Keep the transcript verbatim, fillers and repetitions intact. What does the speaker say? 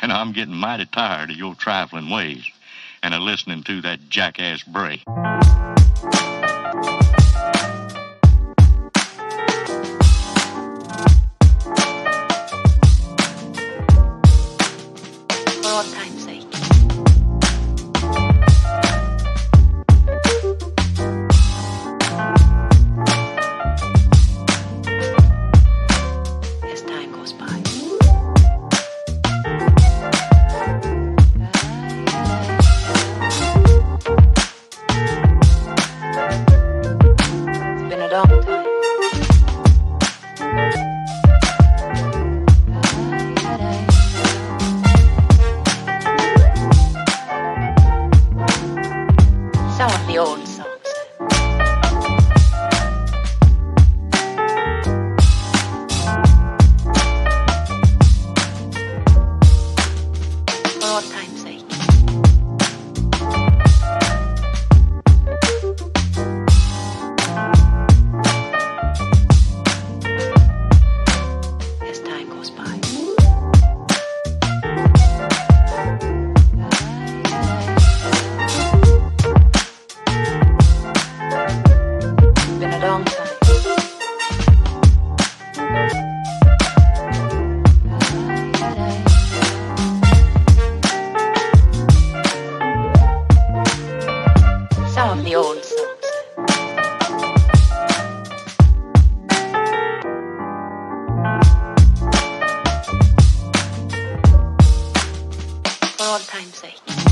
and I'm getting mighty tired of your trifling ways and of listening to that jackass Bray. For all time's sake. As time goes by. It's been a long time. Some of the old songs. For all time's sake. As time goes by. It's been a long time. Some of the old songs. For all time's sake.